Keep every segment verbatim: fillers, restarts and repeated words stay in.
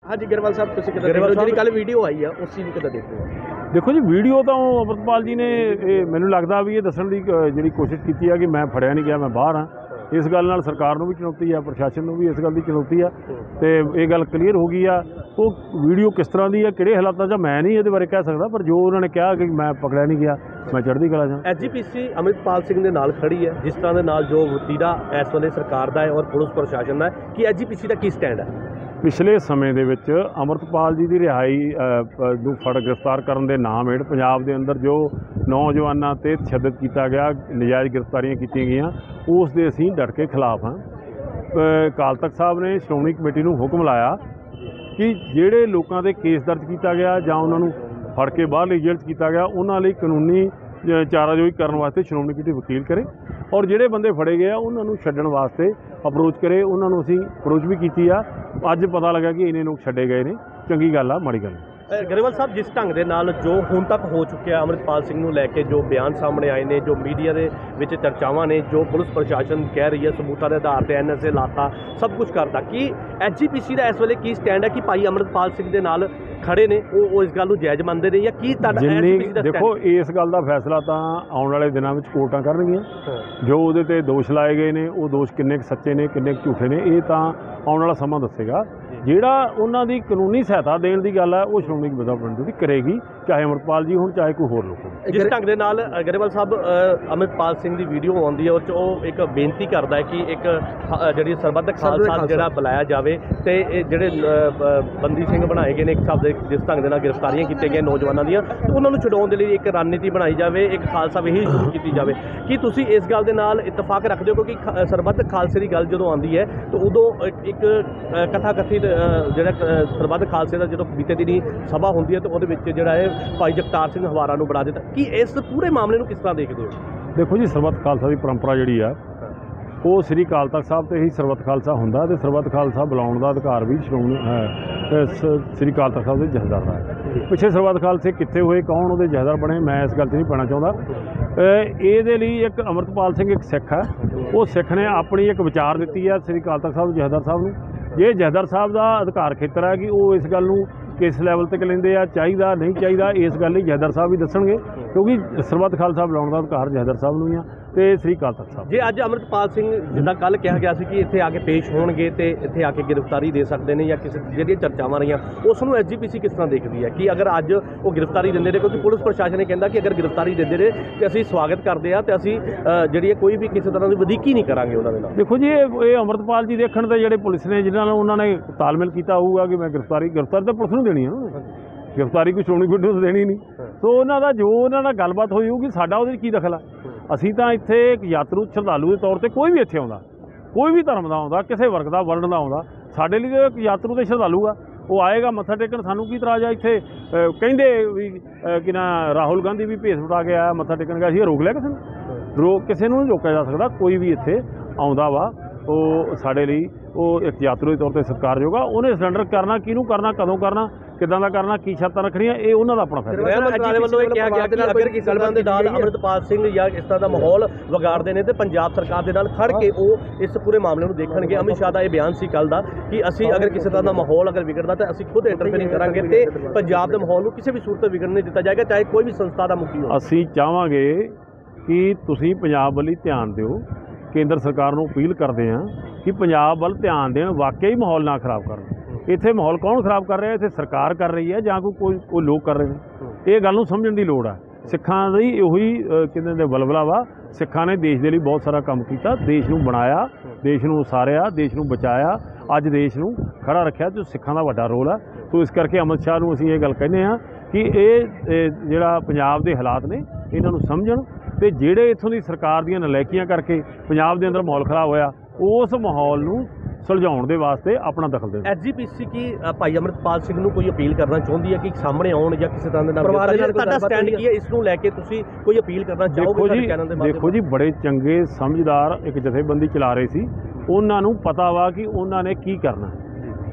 हाँ जी ग्रेवाल साहब तुसीं किदां देखो जी कल वीडियो आई है उस चीज़ किदां देखो देखो जी वीडियो तो अमृतपाल जी ने मैनूं लगदा भी ये दस्सण दी जिहड़ी कोशिश कीती है कि मैं फड़िया नहीं गया मैं बाहर हाँ इस गल नाल सरकार नूं भी चुनौती है प्रशासन नूं भी इस गल की चुनौती है तो ये गल क्लीयर हो गई है वो वीडियो किस तरह की है किहड़े हालातां 'च मैं नहीं ये बारे कह सकदा पर जो उन्होंने कहा कि मैं पकड़िया नहीं गया मैं चढ़दी कला जा। S G P C Amritpal Singh दे नाल खड़ी है जिस तरह के नाल जो वतीरा इस वेले सरकार का है और पुलिस प्रशासन का है कि एस जी पी सी का की स्टैंड है। पिछले समय ਦੇ ਵਿੱਚ अमृतपाल जी की रिहाई ਨੂੰ ਫੜ गिरफ्तार ਕਰਨ ਦੇ ਨਾਮ ਹੇਠ ਪੰਜਾਬ ਦੇ ਅੰਦਰ ਜੋ ਨੌਜਵਾਨਾਂ ਤੇ ਤਸ਼ੱਦਦ ਕੀਤਾ ਗਿਆ ਨਜਾਇਜ਼ गिरफ्तारियां ਕੀਤੀਆਂ ਗਈਆਂ ਉਸ ਦੇ ਅਸੀਂ ਡਟ ਕੇ ਖਿਲਾਫ ਹਾਂ। ਅਕਾਲ ਤਖਤ ਸਾਹਿਬ ਨੇ ਸ਼੍ਰੋਮਣੀ ਕਮੇਟੀ ਨੂੰ ਹੁਕਮ ਲਾਇਆ ਕਿ ਜਿਹੜੇ ਲੋਕਾਂ ਦੇ ਕੇਸ ਦਰਜ ਕੀਤਾ ਗਿਆ ਜਾਂ ਉਹਨਾਂ ਨੂੰ ਫੜ ਕੇ ਬਾਹਰਲੀ ਜੇਲ੍ਹ 'ਚ ਕੀਤਾ ਗਿਆ ਉਹਨਾਂ ਲਈ ਕਾਨੂੰਨੀ ਚਾਰਾਜੋਈ ਕਰਨ ਵਾਸਤੇ ਸ਼੍ਰੋਮਣੀ ਕਮੇਟੀ ਵਕੀਲ करे और ਜਿਹੜੇ ਬੰਦੇ ਫੜੇ ਗਏ ਆ ਉਹਨਾਂ ਨੂੰ ਛੱਡਣ ਵਾਸਤੇ ਅਪਰੋਚ ਕਰੇ ਉਹਨਾਂ ਨੂੰ ਅਸੀਂ ਅਪਰੋਚ ਵੀ ਕੀਤੀ ਆ। ਅੱਜ ਪਤਾ ਲੱਗਾ ਕਿ ਇਹਨੇ ਲੋਕ ਛੱਡੇ ਗਏ ਨੇ ਚੰਗੀ ਗੱਲ ਆ ਮਾੜੀ ਗੱਲ। ग्रेवाल साहब जिस ढंग के नाल जो हुण तक हो चुकिया अमृतपाल सिंह नूं लैके जो बयान सामने आए ने जो मीडिया के विच चर्चावां ने जो पुलिस प्रशासन कह रही है सबूतां दे आधार पर एन एस ए लाता सब कुछ करता कि एच जी पी सी का इस वेले की स्टैंड है कि भाई अमृतपाल सिंह के नाल खड़े ने वो इस गल नूं जायज़ मनदे ने या की देखो इस गल का फैसला तो आने वाले दिनों में कोर्टां करनगियां जो उहदे ते दोष लाए गए ने वो दोष किन्ने सच्चे ने किन्ने झूठे ने ये तो आने वाला समा दसेगा। ਜਿਹੜਾ ਉਹਨਾਂ ਦੀ ਕਾਨੂੰਨੀ ਸਹਾਇਤਾ ਦੇਣ ਦੀ ਗੱਲ ਹੈ ਉਹ ਸ਼੍ਰੋਮਣੀ ਕਮੇਟੀ ਕਰੇਗੀ ਚਾਹੇ ਅਮਰਪਾਲ ਜੀ ਹੋਣ ਚਾਹੇ ਕੋਈ ਹੋਰ ਲੋਕ ਹੋਣ। ਜਿਸ ਢੰਗ ਦੇ ਨਾਲ ਗਰੇਵਾਲ ਸਾਹਿਬ ਅਮਰਪਾਲ ਸਿੰਘ ਦੀ ਵੀਡੀਓ ਆਉਂਦੀ ਹੈ ਉਹ 'ਚ ਉਹ ਇੱਕ ਬੇਨਤੀ ਕਰਦਾ ਹੈ ਕਿ ਇੱਕ ਜਿਹੜੀ ਸਰਬੱਤ ਖਾਲਸਾ ਜਿਹੜਾ ਬੁਲਾਇਆ ਜਾਵੇ ਤੇ ਇਹ ਜਿਹੜੇ ਬੰਦੀ ਸਿੰਘ ਬਣਾਏ ਗਏ ਨੇ ਇੱਕ ਹਿਸਾਬ ਦੇ ਜਿਸ ਢੰਗ ਦੇ ਨਾਲ ਗ੍ਰਿਫਤਾਰੀਆਂ ਕੀਤੀਆਂ ਗਈਆਂ ਨੌਜਵਾਨਾਂ ਦੀਆਂ ਉਹਨਾਂ ਨੂੰ ਛਡਾਉਣ ਦੇ ਲਈ ਇੱਕ ਰਣਨੀਤੀ ਬਣਾਈ ਜਾਵੇ ਇੱਕ ਖਾਲਸਾ ਵਹੀ ਸ਼ੁਰੂ ਕੀਤੀ ਜਾਵੇ। ਕੀ ਤੁਸੀਂ ਇਸ ਗੱਲ ਦੇ ਨਾਲ ਇਤਫਾਕ ਰੱਖਦੇ ਹੋ ਕਿਉਂਕਿ ਸਰਬੱਤ ਖਾਲਸੇ ਦੀ ਗੱਲ ਜਦੋਂ ਆਉਂਦੀ ਹੈ ਤਾਂ ਉਦੋਂ ਇੱਕ ਕਥਾ ਕਥਿਤ ਜਿਹੜਾ ਸਰਬੱਤ ਖਾਲਸੇ ਦਾ ਜਦੋਂ ਬੀਤੇ ਦਿਨੀ ਸਭਾ ਹੁੰਦੀ ਹੈ ਤਾਂ ਉਹਦੇ ਵਿੱਚ ਜਿਹੜਾ ਹੈ ਭਾਈ ਜਗਤਾਰ ਸਿੰਘ ਹਵਾਰਾ ਨੂੰ ਬਣਾ ਦਿੱਤਾ ਕਿ ਇਸ ਪੂਰੇ ਮਾਮਲੇ ਨੂੰ ਕਿਸ ਤਰ੍ਹਾਂ ਦੇਖਦੇ ਹੋ? ਦੇਖੋ ਜੀ ਸਰਬੱਤ ਖਾਲਸਾ ਦੀ ਪਰੰਪਰਾ ਜਿਹੜੀ ਆ ਉਹ ਸ੍ਰੀ ਅਕਾਲ ਤਖਤ ਸਾਹਿਬ ਤੇ ਹੀ ਸਰਬੱਤ ਖਾਲਸਾ ਹੁੰਦਾ ਤੇ ਸਰਬੱਤ ਖਾਲਸਾ ਬੁਲਾਉਣ ਦਾ ਅਧਿਕਾਰ ਵੀ ਸ਼੍ਰੋਮਣੀ ਸ੍ਰੀ ਅਕਾਲ ਤਖਤ ਸਾਹਿਬ ਦੇ ਜਥੇਦਾਰ ਦਾ ਹੈ। ਪਿੱਛੇ ਸਰਬੱਤ ਖਾਲਸੇ ਕਿੱਥੇ ਹੋਏ ਕੌਣ ਉਹਦੇ ਜਥੇਦਾਰ ਬਣੇ ਮੈਂ ਇਸ ਗੱਲ 'ਚ ਨਹੀਂ ਪੈਣਾ ਚਾਹੁੰਦਾ। ਇਹਦੇ ਲਈ ਇੱਕ ਅਮਰਤਪਾਲ ਸਿੰਘ ਇੱਕ ਸਿੱਖ ਹੈ ਉਹ ਸਿੱਖ ਨੇ ਆਪਣੀ ਇੱਕ ਵਿਚਾਰ ਦਿੱਤੀ ਹੈ ਸ੍ਰੀ ਅਕਾਲ ਤਖਤ ਸਾਹਿਬ ਦੇ ਜਥੇਦਾਰ ਸਾਹਿਬ ਨੂੰ ਜੇ ਜਥੇਦਾਰ ਸਾਹਿਬ ਦਾ ਅਧਿਕਾਰ ਖੇਤਰ ਹੈ ਕਿ ਉਹ ਇਸ ਗੱਲ ਨੂੰ ਕਿਸ ਲੈਵਲ ਤੱਕ ਲੈਂਦੇ ਆ ਚਾਹੀਦਾ ਨਹੀਂ ਚਾਹੀਦਾ ਇਸ ਗੱਲ ਲਈ ਜਥੇਦਾਰ ਸਾਹਿਬ ਵੀ ਦੱਸਣਗੇ ਕਿਉਂਕਿ ਸਰਬੱਤ ਖਾਲਸਾ ਬੁਲਾਉਣ ਦਾ ਅਧਿਕਾਰ ਜਥੇਦਾਰ ਸਾਹਿਬ ਨੂੰ ਹੀ ਆ ਤੇ ਸ੍ਰੀ ਅਕਾਲ ਤਖਤ ਸਾਹਿਬ। ਜੇ ਅੱਜ ਅਮਰਤਪਾਲ ਸਿੰਘ ਜਿੱਦਾਂ ਕੱਲ੍ਹ ਕਿਹਾ ਗਿਆ ਸੀ ਕਿ ਇੱਥੇ ਆ ਕੇ ਪੇਸ਼ ਹੋਣਗੇ ਤੇ ਇੱਥੇ ਆ ਕੇ ਗ੍ਰਿਫਤਾਰੀ ਦੇ ਸਕਦੇ ਨੇ ਜਾਂ ਕਿਸੇ ਜਿਹੜੀਆਂ ਚਰਚਾਵਾਂ ਰਹੀਆਂ ਉਸ ਨੂੰ ਐਸ ਜੀ ਪੀ ਸੀ ਕਿਸ ਤਰ੍ਹਾਂ ਦੇਖਦੀ ਹੈ ਕਿ ਅਗਰ ਅੱਜ ਉਹ ਗ੍ਰਿਫਤਾਰੀ ਦਿੰਦੇ ਨੇ ਕਿਉਂਕਿ ਪੁਲਿਸ ਪ੍ਰਸ਼ਾਸਨ ਨੇ ਕਹਿੰਦਾ ਕਿ ਅਗਰ ਗ੍ਰਿਫਤਾਰੀ ਦਿੰਦੇ ਨੇ ਤੇ ਅਸੀਂ ਸਵਾਗਤ ਕਰਦੇ ਆ ਤੇ ਅਸੀਂ ਜਿਹੜੀ ਕੋਈ ਵੀ ਕਿਸੇ ਤਰ੍ਹਾਂ ਦੀ ਵਧੀਕੀ ਨਹੀਂ ਕਰਾਂਗੇ ਉਹਨਾਂ ਦੇ ਨਾਲ। ਦੇਖੋ ਜੀ ਇਹ ਇਹ ਅਮਰਤਪਾਲ ਜੀ ਦੇਖਣ ਤੇ ਜਿਹੜੇ ਪੁਲਿਸ ਨੇ ਜਿਹਨਾਂ ਨਾਲ ਉਹਨਾਂ ਨੇ ਤਾਲਮੇਲ ਕੀਤਾ ਹੋਊਗਾ ਕਿ ਮੈਂ ਗ੍ਰਿਫਤਾਰੀ ਗ੍ਰਿਫਤਾਰੀ ਤਾਂ ਪੁਲਿਸ ਨੂੰ ਦੇਣੀ ਹੈ ਨਾ ਗ੍ਰਿਫਤਾਰੀ ਕੋਈ ਸ਼੍ਰੋਮਣੀ ਕਮੇਟੀ ਨੂੰ ਦੇਣੀ ਨਹੀਂ ਸੋ ਉਹਨਾਂ ਦਾ ਜੋ ਉਹਨਾਂ ਨਾਲ ਗੱਲਬਾਤ ਹੋਈ ਹੋਊਗੀ ਸਾਡਾ ਉਹਦੇ 'ਚ ਕੀ ਦਖਲ ਆ। ਅਸੀਂ ਤਾਂ ਇੱਥੇ ਇੱਕ ਯਾਤਰੂ ਸ਼ਰਧਾਲੂ ਦੇ ਤੌਰ ਤੇ ਕੋਈ ਵੀ ਇੱਥੇ ਆਉਂਦਾ ਕੋਈ ਵੀ ਧਰਮ ਦਾ ਆਉਂਦਾ ਕਿਸੇ ਵਰਗ ਦਾ ਵਰਣ ਦਾ ਆਉਂਦਾ ਸਾਡੇ ਲਈ ਤਾਂ ਇੱਕ ਯਾਤਰੂ ਤੇ ਸ਼ਰਧਾਲੂ ਆ ਉਹ ਆਏਗਾ ਮੱਥਾ ਟੇਕਣ ਸਾਨੂੰ ਕੀ ਇਤਰਾਜ਼ ਆ। ਇੱਥੇ ਕਹਿੰਦੇ ਵੀ ਕਿ ਨਾ ਰਾਹੁਲ ਗਾਂਧੀ ਵੀ ਭੇਸ ਵਟਾ ਕੇ ਆਇਆ ਮੱਥਾ ਟੇਕਣ ਗਿਆ ਸੀ ਰੋਕ ਲਿਆ ਕਿਸੇ ਨੂੰ ਰੋਕ ਕਿਸੇ ਨੂੰ ਨਹੀਂ ਰੋਕਿਆ ਜਾ ਸਕਦਾ ਕੋਈ ਵੀ ਇੱਥੇ ਆਉਂਦਾ ਵਾ ਉਹ ਸਾਡੇ ਲਈ ਉਹ ਇੱਕ ਯਾਤਰੂ ਦੇ ਤੌਰ ਤੇ ਸਤਿਕਾਰਯੋਗ ਆ ਉਹਨੇ ਸਰੈਂਡਰ ਕਰਨਾ ਕਿਹਨੂੰ ਕਰਨਾ ਕਦੋਂ ਕਰਨਾ ਕਿੱਦਾਂ ਦਾ ਕਰਨਾ ਕੀ ਸ਼ਰਤਾਂ ਰੱਖਣੀਆਂ ਇਹ ਉਹਨਾਂ ਦਾ ਆਪਣਾ ਫੈਸਲਾ। ਵੱਲੋਂ ਇਹ ਕਿਹਾ ਗਿਆ ਕਿ ਅਗਰ ਕਿਸੇ ਤਰ੍ਹਾਂ ਦੇ ਨਾਲ ਅਮਰਤਪਾਲ ਸਿੰਘ ਜਾਂ ਇਸ ਤਰ੍ਹਾਂ ਦਾ ਮਾਹੌਲ ਵਿਗਾੜਦੇ ਨੇ ਤੇ ਪੰਜਾਬ ਸਰਕਾਰ ਦੇ ਨਾਲ ਖੜ ਕੇ ਉਹ ਇਸ ਪੂਰੇ ਮਾਮਲੇ ਨੂੰ ਦੇਖਣਗੇ। ਅਮਿਤ ਸ਼ਾਹ ਦਾ ਇਹ ਬਿਆਨ ਸੀ ਕੱਲ੍ਹ ਦਾ ਕਿ ਅਸੀਂ ਅਗਰ ਕਿਸੇ ਤਰ੍ਹਾਂ ਦਾ ਮਾਹੌਲ ਅਗਰ ਵਿਗੜਦਾ ਤਾਂ ਅਸੀਂ ਖੁਦ ਇੰਟਰਫੇਰਿੰਗ ਕਰਾਂਗੇ ਤੇ ਪੰਜਾਬ ਦੇ ਮਾਹੌਲ ਨੂੰ ਕਿਸੇ ਵੀ ਸੂਰਤ ਵਿਗੜਨ ਨਹੀਂ ਦਿੱਤਾ ਜਾਏਗਾ ਚਾਹੇ ਕੋਈ ਵੀ ਸੰਸਥਾ ਦਾ ਮੁਖੀ ਹੋਵੇ। ਅਸੀਂ ਚਾਹਾਂਗੇ ਕਿ ਤੁਸੀਂ ਪੰਜਾਬ ਵੱਲ ਧਿਆਨ ਦਿਓ ਕੇਂਦਰ ਸਰਕਾਰ ਨੂੰ ਅਪੀਲ ਕਰਦੇ ਹਾਂ ਕਿ ਪੰਜਾਬ ਵੱਲ ਧਿਆਨ ਦੇਣ ਵਾਕਈ ਮਾਹੌਲ ਨਾ ਖਰਾਬ ਕਰਨ। ਇੱਥੇ ਮਾਹੌਲ ਕੌਣ ਖਰਾਬ ਕਰ ਰਿਹਾ ਇੱਥੇ ਸਰਕਾਰ ਕਰ ਰਹੀ ਹੈ ਜਾਂ ਕੋਈ ਕੋਈ ਕੋਈ ਲੋਕ ਕਰ ਰਹੇ ਨੇ ਇਹ ਗੱਲ ਨੂੰ ਸਮਝਣ ਦੀ ਲੋੜ ਹੈ। ਸਿੱਖਾਂ ਦੀ ਉਹੀ ਕਹਿੰਦੇ ਨੇ ਬਲਬਲਾ ਵਾ ਸਿੱਖਾਂ ਨੇ ਦੇਸ਼ ਦੇ ਲਈ ਬਹੁਤ ਸਾਰਾ ਕੰਮ ਕੀਤਾ ਦੇਸ਼ ਨੂੰ ਬਣਾਇਆ ਦੇਸ਼ ਨੂੰ ਉਸਾਰਿਆ ਦੇਸ਼ ਨੂੰ ਬਚਾਇਆ ਅੱਜ ਦੇਸ਼ ਨੂੰ ਖੜਾ ਰੱਖਿਆ ਤੇ ਸਿੱਖਾਂ ਦਾ ਵੱਡਾ ਰੋਲ ਹੈ। ਸੋ ਇਸ ਕਰਕੇ ਅਮਿਤ ਸ਼ਾਹ ਨੂੰ ਅਸੀਂ ਇਹ ਗੱਲ ਕਹਿੰਦੇ ਹਾਂ ਕਿ ਇਹ ਜਿਹੜਾ ਪੰਜਾਬ ਦੇ ਹਾਲਾਤ ਨੇ ਇਹਨਾਂ ਨੂੰ ਸਮਝਣ ਤੇ ਜਿਹੜੇ ਇੱਥੋਂ ਦੀ ਸਰਕਾਰ ਦੀਆਂ ਨਲਾਇਕੀਆਂ ਕਰਕੇ ਪੰਜਾਬ ਦੇ ਅੰਦਰ ਮਾਹੌਲ ਖਰਾਬ ਹੋਇਆ ਉਸ ਮਾਹੌਲ ਨੂੰ ਸੁਲਝਾਉਣ ਦੇ ਵਾਸਤੇ ਆਪਣਾ ਦਖਲ ਦੇਣ। ਐਸ ਜੀ ਪੀ ਸੀ ਕੀ ਭਾਈ ਅਮਰਤਪਾਲ ਸਿੰਘ ਨੂੰ ਕੋਈ ਅਪੀਲ ਕਰਨਾ ਚਾਹੁੰਦੀ ਹੈ ਕਿ ਸਾਹਮਣੇ ਆਉਣ ਜਾਂ ਕਿਸੇ ਤਰ੍ਹਾਂ ਦੇ ਨਾਲ ਤੁਹਾਡਾ ਸਟੈਂਡ ਕੀ ਹੈ ਇਸ ਨੂੰ ਲੈ ਕੇ ਤੁਸੀਂ ਕੋਈ ਅਪੀਲ ਕਰਨਾ ਚਾਹੋਗੇ ਸਾਡੇ ਚੈਨਲ ਦੇ ਮਾਧਿਅਮ? ਦੇਖੋ ਜੀ ਬੜੇ ਚੰਗੇ ਸਮਝਦਾਰ ਇੱਕ ਜਥੇਬੰਦੀ ਚਲਾ ਰਹੇ ਸੀ ਉਹਨਾਂ ਨੂੰ ਪਤਾ ਵਾ ਕਿ ਉਹਨਾਂ ਨੇ ਕੀ ਕਰਨਾ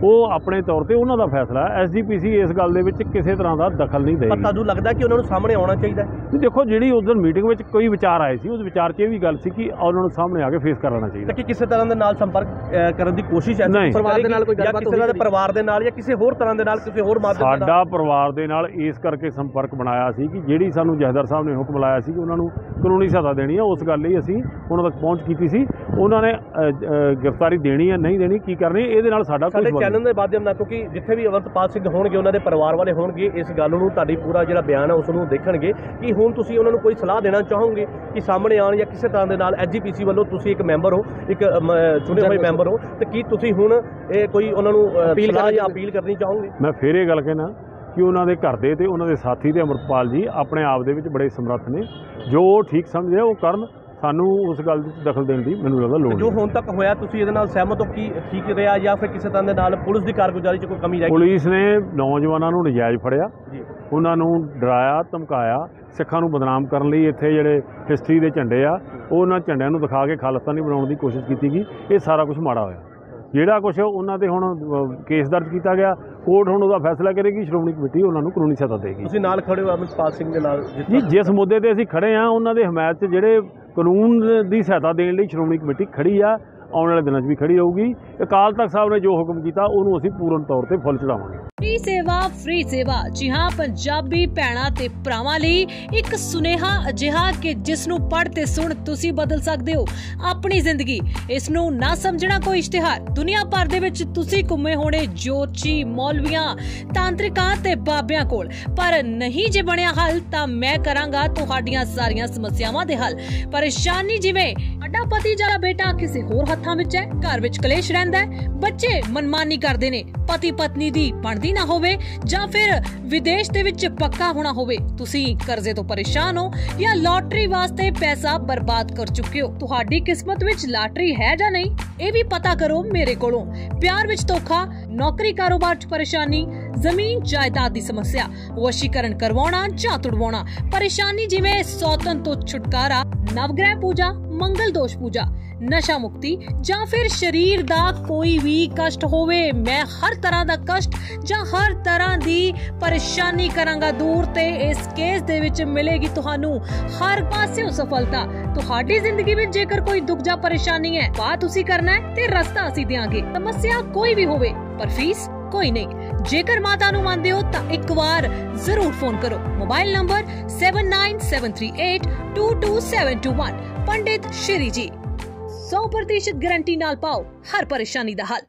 ਉਹ ਆਪਣੇ ਤੌਰ ਤੇ ਉਹਨਾਂ ਦਾ ਫੈਸਲਾ ਹੈ। ਐਸਜੀਪੀਸੀ ਇਸ ਗੱਲ ਦੇ ਵਿੱਚ ਕਿਸੇ ਤਰ੍ਹਾਂ ਦਾ ਦਖਲ ਨਹੀਂ ਪਰ ਦੇਗੀ। ਤੁਹਾਨੂੰ ਲੱਗਦਾ ਕਿ ਉਹਨਾਂ ਨੂੰ ਸਾਹਮਣੇ ਆਉਣਾ ਚਾਹੀਦਾ ਹੈ? ਦੇਖੋ, ਜਿਹੜੀ ਉਸ ਦਿਨ ਮੀਟਿੰਗ ਵਿੱਚ ਕੋਈ ਵਿਚਾਰ ਆਏ ਸੀ, ਉਸ ਵਿਚਾਰ 'ਚ ਇਹ ਵੀ ਗੱਲ ਸੀ ਕਿ ਉਹਨਾਂ ਨੂੰ ਸਾਹਮਣੇ ਆ ਕੇ ਫੇਸ ਕਰ ਲੈਣਾ ਚਾਹੀਦਾ। ਤਾਂ ਕਿ ਕਿਸੇ ਤਰ੍ਹਾਂ ਦੇ ਨਾਲ ਸੰਪਰਕ ਅ, ਕਰਨ ਦੀ ਕੋਸ਼ਿਸ਼ ਹੈ ਨਹੀਂ। ਪਰਿਵਾਰ ਦੇ ਨਾਲ ਕੋਈ ਗੱਲਬਾਤ ਕਿਸੇ ਦੇ ਪਰਿਵਾਰ ਦੇ ਨਾਲ ਜਾਂ ਕਿਸੇ ਹੋਰ ਤਰ੍ਹਾਂ ਦੇ ਨਾਲ ਕਿਸੇ ਹੋਰ ਮਾਧਿਅਮ ਦੇ ਨਾਲ? ਸਾਡਾ ਪਰਿਵਾਰ ਦੇ ਨਾਲ ਇਸ ਕਰਕੇ ਸੰਪਰਕ ਬਣਾਇਆ ਸੀ ਕਿ ਜਿਹੜੀ ਸਾਨੂੰ ਜਥੇਦਾਰ ਸਾਹਿਬ ਨੇ ਹੁਕਮ ਲਾਇਆ ਸੀ ਕਿ ਉਹਨਾਂ ਨੂੰ ਕਾਨੂੰਨੀ ਸਹਾਇਤਾ ਦੇਣੀ ਹੈ, ਉਸ ਗੱਲ ਲਈ ਅਸੀਂ ਉਹਨਾਂ ਤੱਕ ਪਹੁੰਚ ਕੀਤੀ ਸੀ। ਉਹਨਾਂ ਨੇ ਗ੍ਰਿਫਤਾਰੀ ਦੇਣੀ ਹੈ ਨਹੀਂ ਦੇਣੀ, ਕੀ ਕਰਨੀ, ਇਹਦੇ ਨਾਲ ਸਾਡਾ ਕੋਈ ਸਾਡੇ ਚੈਨਲ ਦੇ ਮਾਧਿਅਮ ਨਾਲ, ਕਿਉਂਕਿ ਜਿੱਥੇ ਵੀ ਅਮਰਪਾਲ ਸਿੰਘ ਹੋਣਗੇ ਉਹਨਾਂ ਦੇ ਪਰਿਵਾਰ ਵਾਲੇ ਹੋਣਗੇ, ਇਸ ਗੱਲ ਨੂੰ ਤੁਹਾਡੀ ਪੂਰਾ ਜਿਹੜਾ ਬਿਆਨ ਹੈ ਉਸ ਨੂੰ ਦੇਖਣਗੇ। ਕਿ ਹੁਣ ਤੁਸੀਂ ਉਹਨਾਂ ਨੂੰ ਕੋਈ ਸਲਾਹ ਦੇਣਾ ਚਾਹੋਗੇ ਕਿ ਸਾਹਮਣੇ ਆਉਣ ਜਾਂ ਕਿਸੇ ਤਰ੍ਹਾਂ ਦੇ ਨਾਲ? ਐਸਜੀਪੀਸੀ ਵੱਲੋਂ ਤੁਸੀਂ ਇੱਕ ਮੈਂਬਰ ਹੋ, ਇੱਕ ਚੁਣੇ ਹੋਏ ਮੈਂਬਰ ਹੋ, ਤੇ ਕੀ ਤੁਸੀਂ ਹੁਣ ਇਹ ਕੋਈ ਉਹਨਾਂ ਨੂੰ ਸਲਾਹ ਜਾਂ ਅਪੀਲ ਕਰਨੀ ਚਾਹੋਗੇ? ਮੈਂ ਫਿਰ ਇਹ ਗੱਲ ਕਹਿਣਾ ਕਿ ਉਹਨਾਂ ਦੇ ਘਰ ਦੇ ਤੇ ਉਹਨਾਂ ਦੇ ਸਾਥੀ ਤੇ ਅਮਰਪਾਲ ਜੀ ਆਪਣੇ ਆਪ ਦੇ ਵਿੱਚ ਬੜੇ ਸਮਰੱਥ ਨੇ, ਜੋ ਠੀਕ ਸਮਝਦੇ ਉਹ ਕਰਨ। ਸਾਨੂੰ ਉਸ ਗੱਲ ਵਿੱਚ ਦਖਲ ਦੇਣ ਦੀ ਮੈਨੂੰ ਲੱਗਦਾ ਲੋੜ ਜੋ ਹੁਣ ਤੱਕ ਹੋਇਆ, ਤੁਸੀਂ ਇਹਦੇ ਨਾਲ ਸਹਿਮਤ ਹੋ? ਕੀ ਠੀਕ ਰਿਹਾ ਜਾਂ ਫਿਰ ਕਿਸੇ ਤਰ੍ਹਾਂ ਦੇ ਨਾਲ ਪੁਲਿਸ ਦੀ ਕਾਰਗੁਜ਼ਾਰੀ 'ਚ ਕੋਈ ਕਮੀ ਰਹੀ? ਪੁਲਿਸ ਨੇ ਨੌਜਵਾਨਾਂ ਨੂੰ ਨਜਾਇਜ਼ ਫੜਿਆ, ਜੀ, ਉਹਨਾਂ ਨੂੰ ਡਰਾਇਆ ਧਮਕਾਇਆ, ਸਿੱਖਾਂ ਨੂੰ ਬਦਨਾਮ ਕਰਨ ਲਈ ਇੱਥੇ ਜਿਹੜੇ ਹਿਸਟਰੀ ਦੇ ਝੰਡੇ ਆ ਉਹਨਾਂ ਝੰਡਿਆਂ ਨੂੰ ਦਿਖਾ ਕੇ ਖਾਲਿਸਤਾਨੀ ਬਣਾਉਣ ਦੀ ਕੋਸ਼ਿਸ਼ ਕੀਤੀ ਗਈ। ਇਹ ਸਾਰਾ ਕੁਝ ਮਾੜਾ ਹੋਇਆ। ਜਿਹੜਾ ਕੁਝ ਉਹਨਾਂ ਤੇ ਹੁਣ ਕੇਸ ਦਰਜ ਕੀਤਾ ਗਿਆ, ਕੋਰਟ ਹੁਣ ਉਹਦਾ ਫੈਸਲਾ ਕਰੇਗੀ, ਸ਼੍ਰੋਮਣੀ ਕਮੇਟੀ ਉਹਨਾਂ ਨੂੰ ਕਾਨੂੰਨੀ ਸਹਾਇਤਾ ਦੇਗੀ। ਤੁਸੀਂ ਨਾਲ ਖੜੇ ਹੋ ਅਮਰਪਾਲ ਸਿੰਘ ਦੇ ਨਾਲ? ਜੀ, ਜਿਸ ਮੁੱਦੇ ਤੇ ਅਸੀਂ ਖੜੇ ਆ ਉਹਨਾਂ ਦੇ ਹਮਾਇਤ 'ਚ ਜਿਹੜੇ ਕਾਨੂੰਨ ਦੀ ਸਹਾਇਤਾ ਦੇਣ ਲਈ ਸ਼੍ਰੋਮਣੀ ਕਮੇਟੀ ਖੜੀ ਆ, ਆਉਣ ਵਾਲੇ ਦਿਨਾਂ 'ਚ ਵੀ ਖੜੀ ਰਹੂਗੀ। ਅਕਾਲ ਤਖਤ ਸਾਹਿਬ ਨੇ ਜੋ ਹੁਕਮ ਕੀਤਾ ਉਹਨੂੰ ਅਸੀਂ ਪੂਰਨ ਤੌਰ ਤੇ ਫੁੱਲ ਚੜਾਵਾਂਗੇ। ਫ੍ਰੀ ਸੇਵਾ ਫ੍ਰੀ ਸੇਵਾ ਜੀ ਹਾਂ, ਪੰਜਾਬੀ ਭੈਣਾਂ ਤੇ ਭਰਾਵਾਂ ਲਈ ਇੱਕ ਸੁਨੇਹਾ ਅਜਿਹਾ ਕਿ ਜਿਸ ਨੂੰ ਪੜ੍ਹ ਤੇ ਸੁਣ ਤੁਸੀਂ ਬਦਲ ਸਕਦੇ ਹੋ ਆਪਣੀ ਜ਼ਿੰਦਗੀ। ਇਸ ਨੂੰ ਨਾ ਸਮਝਣਾ ਕੋਈ ਇਸ਼ਤਿਹਾਰ। ਦੁਨੀਆ ਭਰ ਦੇ ਵਿੱਚ ਤੁਸੀਂ ਘੁੰਮੇ ਹੋਣੇ ਜੋਤਸ਼ੀ, ਮੌਲਵੀਆਂ, ਤਾਂਤਰਿਕਾਂ ਤੇ ਬਾਬਿਆਂ ਕੋਲ, ਪਰ ਨਹੀਂ ਜੇ ਬਣਿਆ ਹੱਲ ਤਾਂ ਮੈਂ ਕਰਾਂਗਾ ਤੁਹਾਡੀਆਂ ਸਾਰੀਆਂ ਸਮੱਸਿਆਵਾਂ ਦੇ ਹੱਲ। ਪਰੇਸ਼ਾਨੀ ਜਿਵੇਂ ਸਾਡਾ ਪਤੀ ਜਾਂ ਬੇਟਾ ਕਿਸੇ ਹੋਰ ਹੱਥਾਂ ਵਿੱਚ ਹੈ, ਘਰ ਵਿੱਚ ਕਲੇਸ਼ ਰਹਿੰਦਾ ਹੈ, ਬੱਚੇ ਮਨਮਾਨੀ ਕਰਦੇ ਨੇ, ਪਤੀ ਪਤਨੀ ਦੀ ਬਣਦੀ ਨਾ ਹੋਵੇ, ਜਾਂ ਫਿਰ ਵਿਦੇਸ਼ ਦੇ ਵਿੱਚ ਪੱਕਾ ਹੋਣਾ ਹੋਵੇ, ਤੁਸੀਂ ਕਰਜ਼ੇ ਤੋਂ ਪਰੇਸ਼ਾਨ ਹੋ ਜਾਂ ਲੋਟਰੀ ਵਾਸਤੇ ਪੈਸਾ ਬਰਬਾਦ ਕਰ ਚੁੱਕੇ ਹੋ, ਤੁਹਾਡੀ ਕਿਸਮਤ ਵਿੱਚ ਲਾਟਰੀ ਹੈ ਜਾਂ ਨਹੀਂ ਇਹ ਵੀ ਪਤਾ ਕਰੋ ਮੇਰੇ ਕੋਲੋਂ। ਪਿਆਰ ਵਿੱਚ ਧੋਖਾ, ਨੌਕਰੀ ਕਾਰੋਬਾਰ 'ਚ ਪਰੇਸ਼ਾਨੀ, ਜ਼ਮੀਨ ਜਾਇਦਾਦ ਦੀ ਸਮੱਸਿਆ, ਵਸ਼ੀਕਰਨ ਕਰਵਾਉਣਾ ਜਾਂ ਤੁੜਵਾਉਣਾ, ਪਰੇਸ਼ਾਨੀ ਜਿਵੇਂ ਸੌਤਨ ਤੋਂ ਛੁਟਕਾਰਾ, ਨਵਗ੍ਰਹਿ ਪੂਜਾ, ਮੰਗਲ ਦੋਸ਼ ਪੂਜਾ, ਨਸ਼ਾ ਮੁਕਤੀ, ਜਾਂ ਫਿਰ ਸਰੀਰ ਦਾ ਕੋਈ ਵੀ ਕਸ਼ਟ ਹੋਵੇ, ਮੈਂ ਹਰ ਤਰ੍ਹਾਂ ਦਾ ਕਸ਼ਟ ਜਾਂ ਹਰ ਤਰ੍ਹਾਂ ਦੀ ਪਰੇਸ਼ਾਨੀ ਕਰਾਂਗਾ ਦੂਰ, ਤੇ ਇਸ ਕੇਸ ਦੇ ਵਿੱਚ ਮਿਲੇਗੀ ਤੁਹਾਨੂੰ ਹਰ ਪਾਸਿਓਂ ਸਫਲਤਾ। ਤੁਹਾਡੀ ਜ਼ਿੰਦਗੀ ਵਿੱਚ ਜੇਕਰ ਕੋਈ ਦੁੱਖ ਜਾਂ ਪਰੇਸ਼ਾਨੀ ਹੈ, ਬਾਤ ਤੁਸੀਂ ਕਰਨਾ ਹੈ ਤੇ ਰਸਤਾ ਅਸੀਂ ਦੇਵਾਂਗੇ। ਸਮੱਸਿਆ ਕੋਈ ਵੀ ਹੋਵੇ ਪਰ ਫੀਸ ਕੋਈ ਨਹੀਂ। ਜੇਕਰ ਮਾਤਾ ਨੂੰ ਮੰਨਦੇ ਹੋ ਤਾਂ ਇੱਕ ਵਾਰ ਜ਼ਰੂਰ ਫੋਨ ਕਰੋ। Mobile number seven nine seven three eight two two seven two one। Pandit Shri ji, ਸੌ ਪ੍ਰਤੀਸ਼ਤ ਗਾਰੰਟੀ ਨਾਲ ਪਾਓ ਹਰ ਪਰੇਸ਼ਾਨੀ ਦਾ ਹੱਲ।